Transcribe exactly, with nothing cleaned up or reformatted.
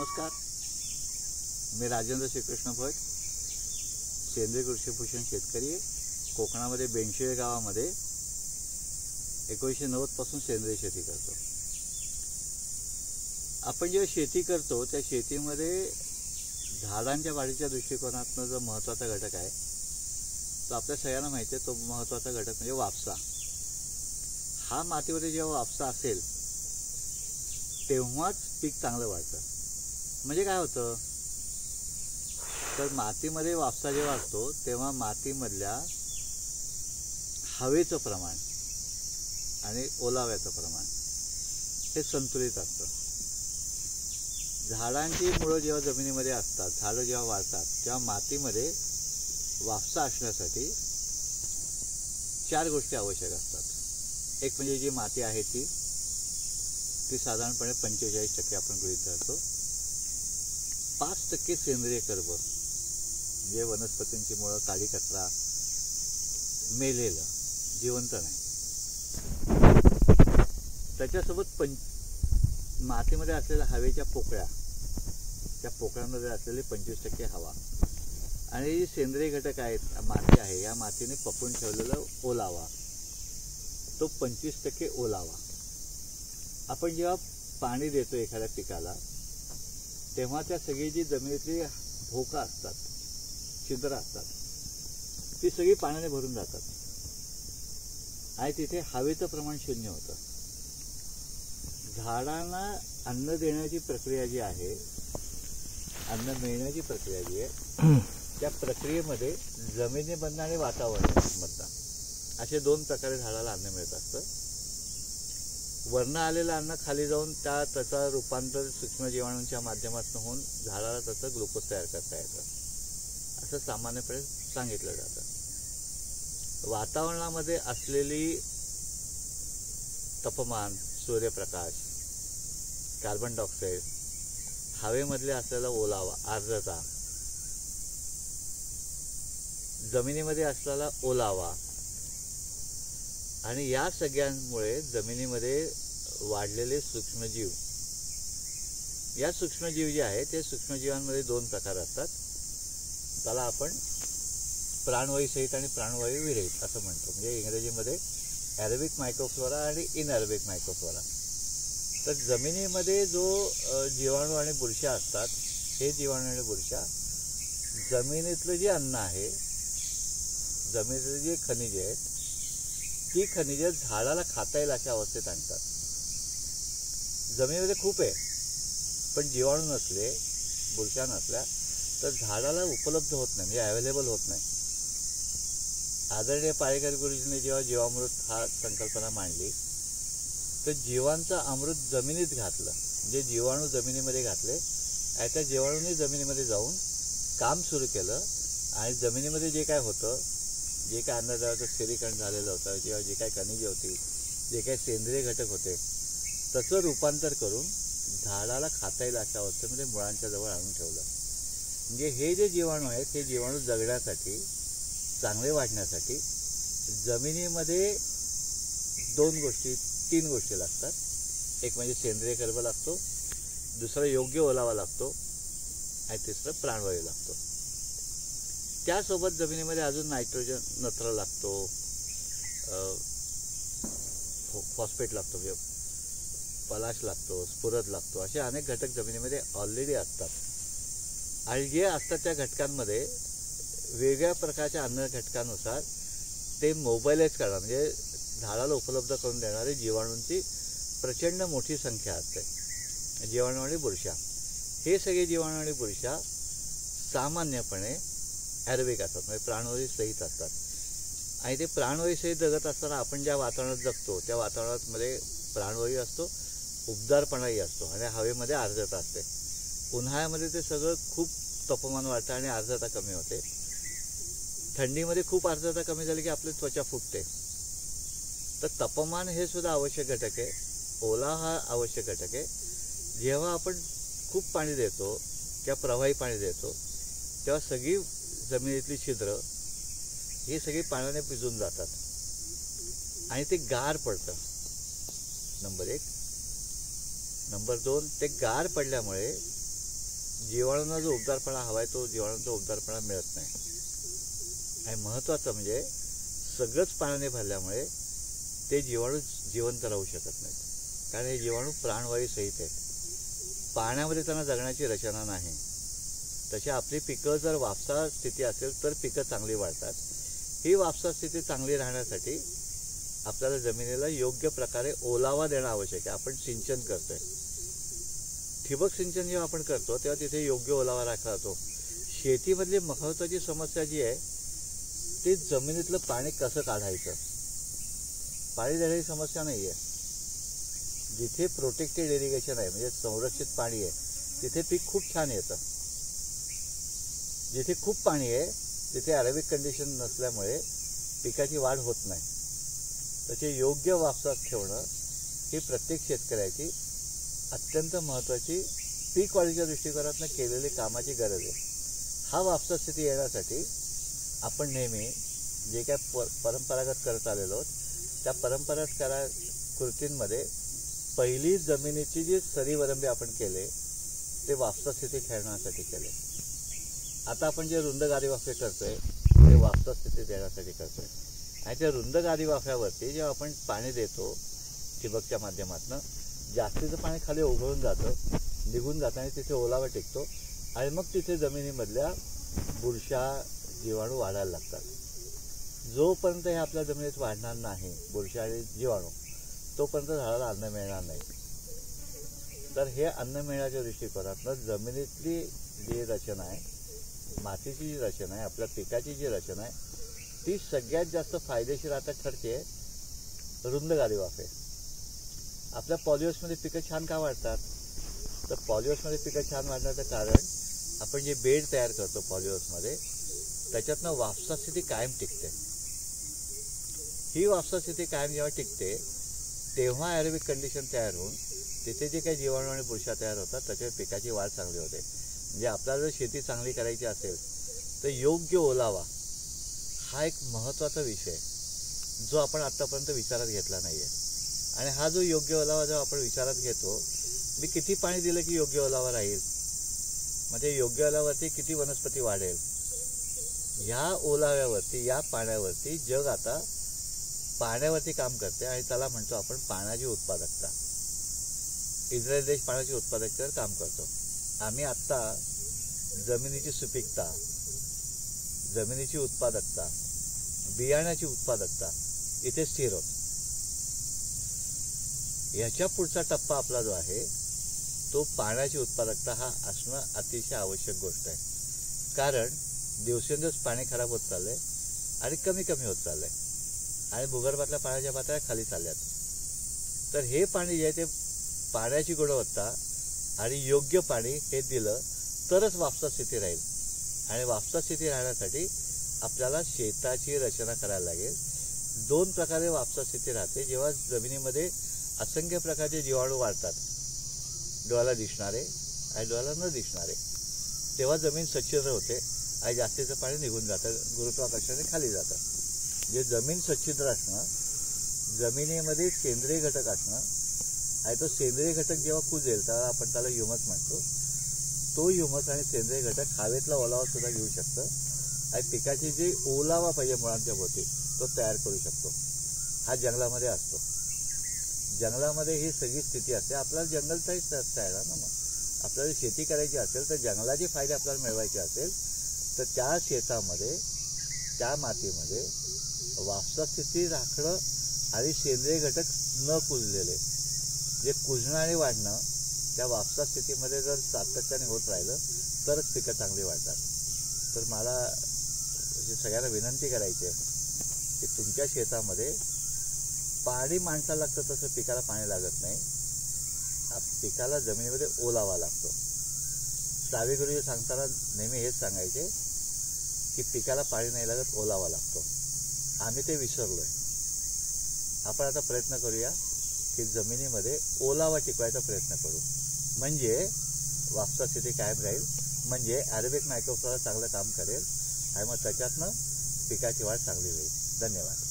नमस्कार, मी राजेंद्र श्रीकृष्ण भट, सेंद्रिय कृषीभूषण शेतकरी आहे. कोकणामध्ये बेंशिळे गावामध्ये एकोणीसशे नव्वद पासून सेंद्रिय शेती करतो. आपण जेव्हा शेती करतो त्या शेतीमध्ये झाडांच्या वाढीच्या दृष्टिकोनातून जो महत्त्वाचा घटक आहे तो आपल्या सगळ्यांना माहिती आहे. तो महत्त्वाचा घटक म्हणजे वापसा. हा मातीमध्ये जेव्हा वापसा असेल तेव्हाच पीक चांगलं वाढतं. म्हणजे काय होतं तर मातीमध्ये वापसा जेव्हा असतो तेव्हा मातीमधल्या हवेचं प्रमाण आणि ओलाव्याचं प्रमाण हे संतुलित असतं. झाडांची मुळं जेव्हा जमिनीमध्ये असतात, झाडं जेव्हा वाढतात तेव्हा मातीमध्ये वापसा असण्यासाठी चार गोष्टी आवश्यक असतात. एक म्हणजे जी माती आहे ती ती साधारणपणे पंचेचाळीस टक्के आपण गृहीत धरतो. पाच टक्के सेंद्रिय कर्ब जे वनस्पतींची मुळं, काडी कचरा, मेलेलं, जिवंत नाही. त्याच्यासोबत पंच मातीमध्ये असलेल्या हवेच्या पोकळ्या, त्या पोकळ्यांमध्ये असलेले पंचवीस टक्के हवा आणि जे सेंद्रिय घटक आहेत माती आहे या मातीने पकडून ठेवलेला ओलावा, तो पंचवीस टक्के ओलावा. आपण जेव्हा पाणी देतो एखाद्या पिकाला तेव्हा त्या सगळी जी जमिनीतली भोका असतात, छिद्र असतात, ती सगळी पाण्याने भरून जातात आणि तिथे हवेचं प्रमाण शून्य होतं. झाडांना अन्न देण्याची प्रक्रिया जी आहे, अन्न मिळण्याची प्रक्रिया जी आहे त्या प्रक्रियेमध्ये जमिनीमधनं आणि वातावरणामधनं असे दोन प्रकारे झाडाला अन्न मिळत असतं. वरनं आलेलं अन्न खाली जाऊन त्या त्याचा रूपांतर सूक्ष्मजीवाणूंच्या माध्यमातून होऊन झाडाला त्याचं ग्लुकोज तयार करता येतं असं सामान्यपणे सांगितलं जातं. वातावरणामध्ये असलेली तापमान, सूर्यप्रकाश, कार्बन डायऑक्साईड, हवेमधले असलेला ओलावा, आर्द्रता, जमिनीमध्ये असलेला ओलावा आणि या सगळ्यांमुळे जमिनीमध्ये वाढलेले सूक्ष्मजीव, या सूक्ष्मजीव जे आहेत ते सूक्ष्मजीवांमध्ये दोन प्रकार असतात. त्याला आपण प्राणवायूसहित आणि प्राणवायू विरहित असं म्हणतो. म्हणजे इंग्रजीमध्ये ॲरेबिक मायक्रोफ्लोरा आणि इनॲरेबिक मायक्रोफ्लोरा. तर जमिनीमध्ये जो जीवाणू आणि बुरशा असतात, हे जीवाणू आणि बुरशा जमिनीतलं जे अन्न आहे, जमिनीतले जे खनिजे आहेत ती खनिजे झाडाला खाता येईल अशा अवस्थेत आणतात. जमिनीमध्ये खूप आहे पण जीवाणू नसले, बुरशा नसल्या तर झाडाला उपलब्ध होत नाही, म्हणजे अवेलेबल होत नाही. आदरणीय पाळेकर गुरुजींनी जेव्हा जीवामृत हा संकल्पना मांडली तर जीवांचं अमृत जमिनीत घातलं, म्हणजे जीवाणू जमिनीमध्ये घातले आणि त्या जीवाणूंनी जमिनीमध्ये जाऊन काम सुरू केलं आणि जमिनीमध्ये जे काय होतं, जे काय अन्नद्रव्याचं स्थिरीकरण झालेलं होतं, किंवा जे काय खनिजे होती, जे काही सेंद्रिय घटक होते त्याचं रूपांतर करून झाडाला खाता येईल अशा अवस्थेमध्ये मुळांच्या जवळ आणून ठेवलं. म्हणजे हे जे जीवाणू आहेत हे जीवाणू जगण्यासाठी, चांगले वाढण्यासाठी जमिनीमध्ये दोन गोष्टी, तीन गोष्टी लागतात. एक म्हणजे सेंद्रिय कर्ब लागतो, दुसरा योग्य ओलावा लागतो आणि तिसरं प्राणवायू लागतो. त्यासोबत जमिनीमध्ये अजून नायट्रोजन, नत्र लागतो, फॉस्फेट लागतो, म्हणजे पलाश लागतो, स्फुरद लागतो, असे अनेक घटक जमिनीमध्ये ऑलरेडी असतात. आणि जे असतात त्या घटकांमध्ये वेगळ्या प्रकारच्या अन्न घटकानुसार ते मोबाईलाइज करणार, म्हणजे झाडाला उपलब्ध करून देणारे जीवाणूंची प्रचंड मोठी संख्या असते. जीवाणू आणि बुरशा, हे सगळे जीवाणू आणि बुरशा सामान्यपणे ॲरेबिक असतात, म्हणजे प्राणवायू सहित असतात. आणि ते प्राणवायू सहित जगत असताना आपण ज्या वातावरणात जगतो त्या वातावरणामध्ये प्राणवायू असतो, उबदारपणाही असतो आणि हवेमध्ये आर्द्रता असते. उन्हाळ्यामध्ये ते सगळं खूप तापमान वाढतं आणि आर्द्रता कमी होते. थंडीमध्ये खूप आर्द्रता कमी झाली की आपली त्वचा फुटते. तर तापमान हे सुद्धा आवश्यक घटक आहे, ओला हा आवश्यक घटक आहे. जेव्हा आपण खूप पाणी देतो किंवा प्रवाही पाणी देतो तेव्हा सगळी जमिनीतली छिद्र ही सगळी पाण्याने भिजून जातात आणि ते गार पडतं. नंबर एक. नंबर दोन, ते गार पडल्यामुळे जीवाणूंना जो उबदारपणा हवा आहे तो जीवाणूंचा उबदारपणा मिळत नाही. आणि महत्त्वाचं म्हणजे सगळंच पाण्याने भरल्यामुळे ते जीवाणू जिवंत राहू शकत नाहीत, कारण हे जीवाणू प्राणवायू सहित आहेत. पाण्यामध्ये त्यांना जगण्याची रचना नाही. तशी आपली पिकं जर वापसा स्थिती असेल तर पिकं चांगली वाढतात. ही वापसा स्थिती चांगली राहण्यासाठी आपल्याला जमिनीला योग्य प्रकारे ओलावा देणं आवश्यक आहे. आपण सिंचन करतोय, ठिबक सिंचन जेव्हा आपण करतो तेव्हा तिथे योग्य ओलावा राखला जातो. शेतीमधली महत्त्वाची समस्या जी आहे ती जमिनीतलं पाणी कसं काढायचं. पाणी देण्याची समस्या नाही आहे. जिथे प्रोटेक्टेड इरिगेशन आहे म्हणजे संरक्षित पाणी आहे तिथे पीक खूप छान येतं. जिथे खूप पाणी आहे तिथे अरेबिक कंडिशन नसल्यामुळे पिकाची वाढ होत नाही. त्याचे योग्य वापसात ठेवणं ही प्रत्येक शेतकऱ्याची अत्यंत महत्त्वाची पीक वाढीच्या दृष्टिकोनातून केलेली कामाची गरज आहे. हा वापसा स्थिती येण्यासाठी आपण नेहमी जे काय प परंपरागत करत आलेलो आहोत त्या परंपरागत करा कृतींमध्ये पहिली जमिनीची जी सरीवरंबी आपण केले ते वापसा स्थिती खेळण्यासाठी केले. आता आपण जे रुंद गादी वाफे करतोय ते वापसा स्थिती देण्यासाठी करतोय. आणि त्या रुंद गादी वाफ्यावरती जेव्हा आपण पाणी देतो ठिबकच्या माध्यमातून जास्तीचं पाणी खाली ओघळून जातं, निघून जातं आणि तिथे ओलावा टिकतो आणि मग तिथे जमिनीमधल्या बुरशा जीवाणू वाढायला लागतात. जोपर्यंत हे आपल्या जमिनीत वाढणार नाही बुरशा आणि जीवाणू तोपर्यंत झाडाला अन्न मिळणार नाही. तर हे अन्न मिळण्याच्या दृष्टिकोनातून जमिनीतली जी रचना आहे, मातीची जी रचना आहे, आपल्या पिकाची जी रचना आहे ती सगळ्यात जास्त फायदेशीर आता ठरते रुंद गादी वाफे. आपल्या पॉलिओसमध्ये पिकं छान का वाढतात तर पॉलिओसमध्ये पिकं छान वाढण्याचं कारण आपण जे बेड तयार करतो पॉलिओसमध्ये त्याच्यातनं वापसा स्थिती कायम टिकते. ही वापसा स्थिती कायम जेव्हा टिकते तेव्हा ॲरोबिक कंडिशन तयार होऊन तिथे जे काही जीवाणू आणि बुरशा तयार होतात त्याच्यावर पिकाची वाढ चांगली होते. म्हणजे आपल्याला जर शेती चांगली करायची असेल तर योग्य ओलावा हा एक महत्त्वाचा विषय जो आपण आत्तापर्यंत विचारात घेतला नाही आहे. आणि हा जो योग्य ओलावा जेव्हा आपण विचारात घेतो, मी किती पाणी दिलं की योग्य ओलावा राहील, म्हणजे योग्य ओलाव्यावरती किती वनस्पती वाढेल, ह्या ओलाव्यावरती या पाण्यावरती जग आता पाण्यावरती काम करते आणि त्याला म्हणतो आपण पाण्याची उत्पादकता. इस्रायल देश पाण्याची उत्पादकतेवर काम करतो. आम्ही आत्ता जमिनीची सुपीकता, जमिनीची उत्पादकता, बियाण्याची उत्पादकता इथे स्थिर होत. याच्या पुढचा टप्पा आपला जो आहे तो पाण्याची उत्पादकता हा असणं अतिशय आवश्यक गोष्ट आहे. कारण दिवसेंदिवस पाणी खराब होत चाललंय आणि कमी कमी होत चाललंय आणि भूगर्भातल्या पाण्याच्या पातळ्या खाली चालल्यात. तर हे पाणी जे आहे ते पाण्याची गुणवत्ता आणि योग्य पाणी हे दिलं तरच वापसा स्थिती राहील. आणि वापसा स्थिती राहण्यासाठी आपल्याला शेताची रचना करायला लागेल. दोन प्रकारे वापसा स्थिती राहते. जेव्हा जमिनीमध्ये असंख्य प्रकारचे जीवाणू वाढतात, डोळ्याला दिसणारे आणि डोळ्याला न दिसणारे, तेव्हा जमीन सच्छिद्र होते आणि जास्तीचं पाणी निघून जातं, गुरुत्वाकर्षणाने खाली जातं. जे जमीन सच्छिद्र असणं, जमिनीमध्ये सेंद्रिय घटक असणं आणि तो सेंद्रिय घटक जेव्हा कुजेल तेव्हा आपण त्याला ह्युमस म्हणतो. तो ह्युमस आणि सेंद्रिय घटक हवेतला ओलावा सुद्धा घेऊ शकतं आणि पिकाची जी ओलावा पाहिजे मुळांच्या भोवती तो तयार करू शकतो. हा जंगलामध्ये असतो. जंगलामध्ये ही सगळी स्थिती असते. आपल्याला जंगलचाही रस्ता आहे ना. मग आपल्याला शेती करायची असेल तर जंगलाचे फायदे आपल्याला मिळवायचे असेल तर त्या शेतामध्ये त्या मातीमध्ये वापसा स्थिती राखणं आणि सेंद्रिय घटक न कुजलेले जे कुजणं आणि वाढणं त्या वापसा स्थितीमध्ये जर सातत्याने होत राहिलं तरच पिकं चांगली वाढतात. तर मला सगळ्यांना विनंती करायची आहे की तुमच्या शेतामध्ये पाणी माणसाला लागतं तसं पिकाला पाणी लागत नाही. पिकाला जमिनीमध्ये ओलावा लागतो. सावे गुरुजी सांगताना नेहमी हेच सांगायचे की पिकाला पाणी नाही लागत, ओलावा लागतो. आम्ही ते विसरलोय. आपण आता प्रयत्न करूया की जमिनीमध्ये ओलावा टिकवायचा प्रयत्न करू, म्हणजे वापसा स्थिती कायम राहील, म्हणजे ॲरोबिक मायक्रोफ्लोरा चांगलं काम करेल आणि मग त्याच्यातनं पिकाची वाढ चांगली होईल. धन्यवाद.